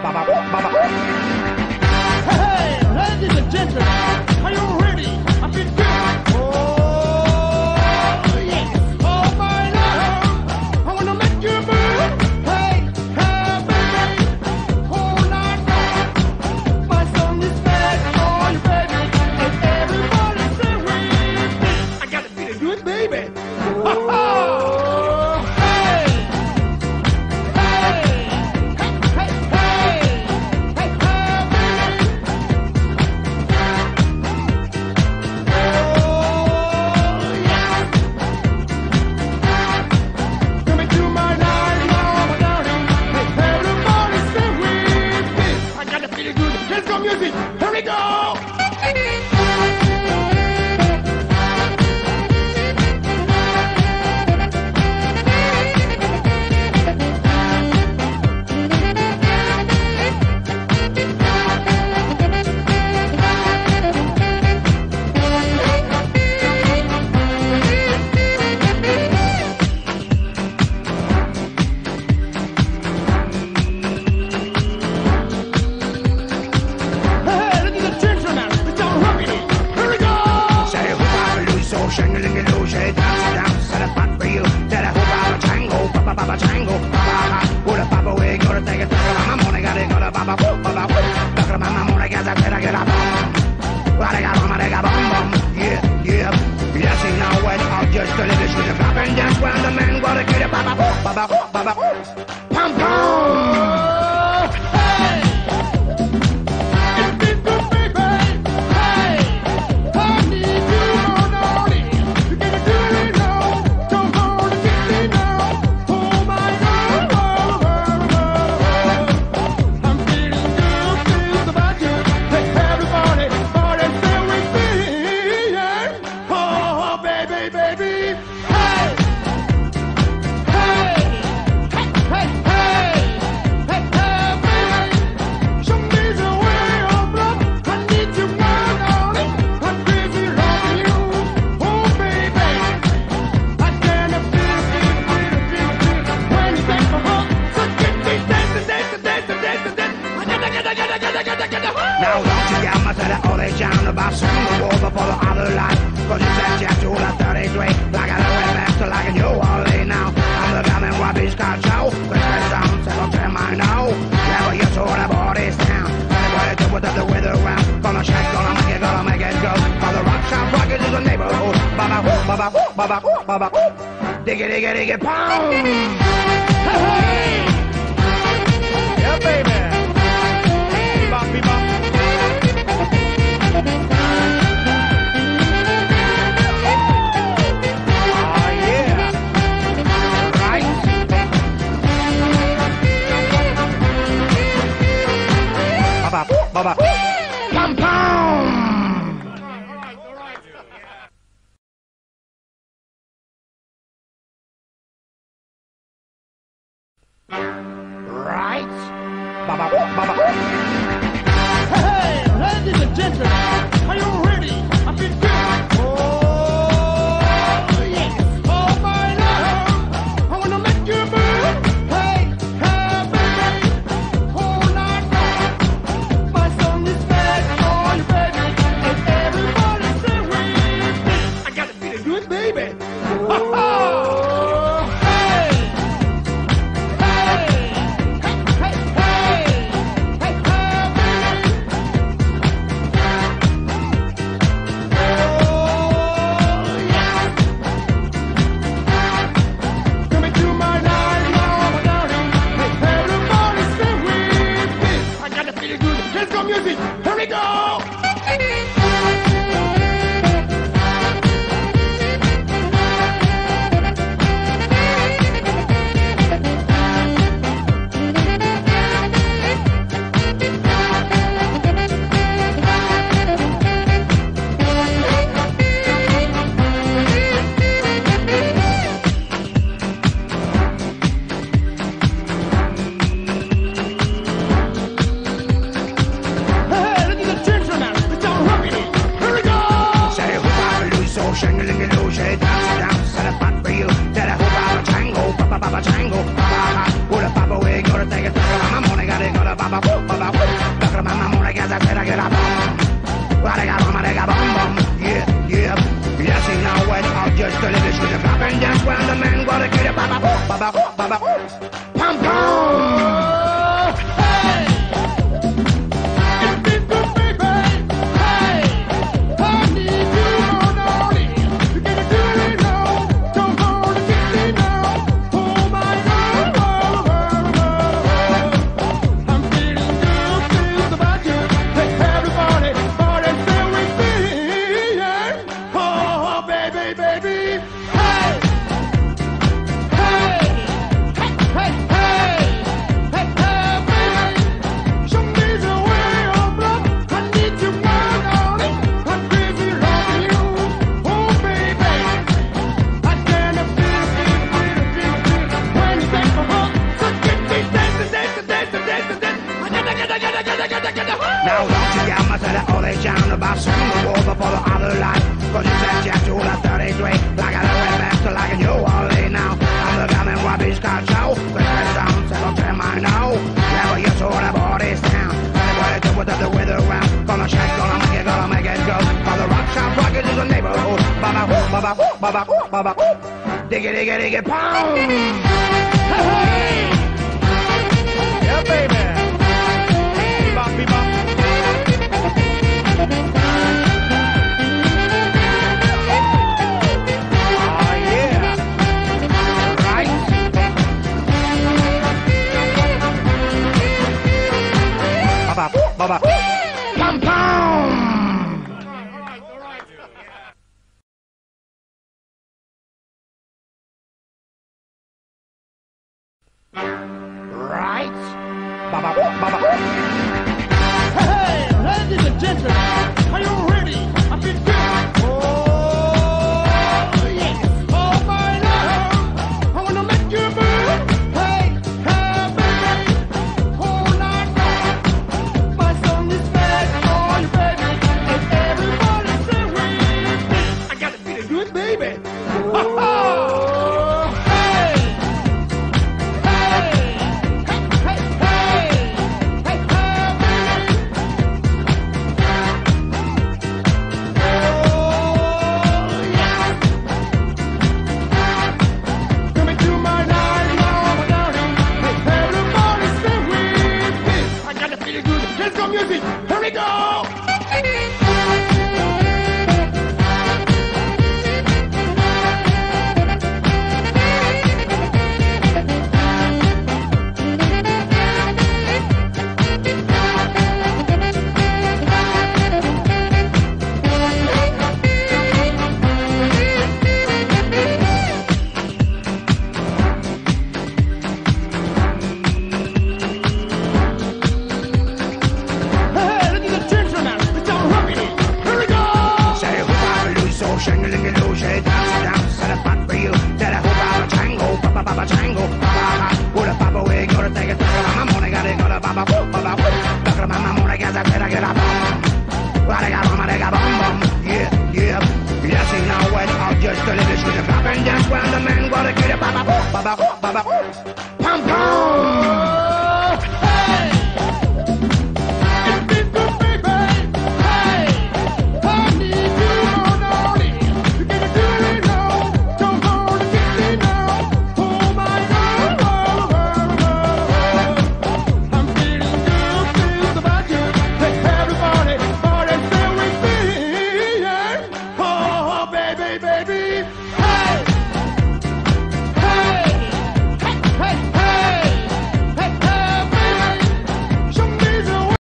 Hey, ladies and gentlemen, are you ready? I feel good. Oh, yes. Oh, my love, I wanna make you move. Hey, hey, baby, all night long. My song is made for you, baby, and everybody sing with me. I gotta feel good, baby. Oh, hey, hey, hey, hey, hey, hey, baby. Coming to my night, my darling. Hey, everybody sing with me. I gotta feel good. Let's go, music. Here we go. Hey, ladies and gentlemen, it's all rocking. Here we go. Say hoop-a-loo, so shing-a-ling-a-loo, say dance, set a spot for you. Said a hoop-a-tango, ba-ba-ba-tango, ba-ba-ha. With a papa, we gonna take it to the mama, money, got it, got a ba-ba-woo, ba-ba-woo. Look at mama, money, got that, get a bum. What I got, mama, they got bum. Yeah, yeah. Yes, you know it, I'll just tell you this with the clap and dance when the man wanna get it, ba-ba-woo, ba-ba-woo, ba-ba-woo. Pum-pum. Hey, it's been good, baby. Hey, I need you, oh, darling. You gotta do it now. Don't hold it, get me now. Oh, my God, I'm feeling good, feels about you. Hey, everybody, party, stay with me. Yeah. Oh, baby, baby. Hey, hey, hey, hey, hey, hey, baby. Show me the way of love. I need you, my darling. I'm crazy loving you. Oh, baby. I cannot feel when you take my heart. So get me dancing. Now don't you get much of that old age down about some the war before the other life. Cause you said you to the 33, like I don't remember like a New Orleans now. I'm the guy in what these cars show. But there's some settle to my know. Never you saw the bodies down. Anyway, do with the weather around. Gonna shake, gonna make it go. For the rock shop rockets is a neighborhood. Baba woo, baba woo, baba woo, baba woo. Diggy, diggy, diggy, pound. Hey, Yeah, baby. Bebop, bebop. Oh, yeah. Right? Baba woo, baba woo. Pum, pum. Right? Baba woo, baba woo. hey, ladies and gentlemen, are you ready? I feel good. Oh, yes. Oh, my love, I wanna make you move. Hey, hey, baby, all night long. My song is made for you, baby, and everybody sing with me. I gotta feel good, baby. Oh, hey, hey, hey, hey, hey, hey, baby. down about seven the war before the other life. Cause you said yes to the 33, like I went back to like a New Orleans now. I'm the guy in Robbie's car show. Christmas sound, settle to my now. Never you saw the body's down. Anybody do with the weather around. Gonna shake, gonna make it go. For the rock shop rocket is a neighborhood. Baba whoop, baba whoop, baba whoop, baba whoop. Diggy, diggy, diggy, pound. Hey, hey. Yeah, baby. Bebop, bebop. Oh, yeah. Right. Baba whoop, baba whoop. Pum, pum. Right. Baba whoop, baba whoop. Hey, ladies and gentlemen, are you ready? I've been good. Oh, yes. Oh, my love, I wanna make you move. Hey, hey, baby, all night long. My song is made for you, baby, and everybody sing with me. I gotta feel it good, baby. Oh, hey, hey, hey, hey, hey, hey, Coming to my night, now, my darling. Hey, everybody stay with me. I gotta feel it good. Let's go, music. Here we go. Hey, ladies and gentlemen, it's all happening. Here we go. Say hoop I lose, so shingling and lose, hey, dance, set a spot for you. Said I hoop I tango, papa, papa, tango, papa, what a papa, we gotta take it to my money, got it, got a papa, whoop, papa, whoop. Look at my money, guys, I said I get a bomb. Well, I got bomb, bomb, yeah, yeah. Yes, you know what, I'll just tell you this, with the pop and dance, when the man gotta get it, papa, whoop, papa, whoop, papa, whoop. Pum, pum. Hey, it's been good, baby. Hey, I need you more darling. You gotta do it now. Don't hold it, kiss me now. Oh my God, I'm feeling good about you. Hey, everybody, stay with me. Yeah. Oh, baby, baby.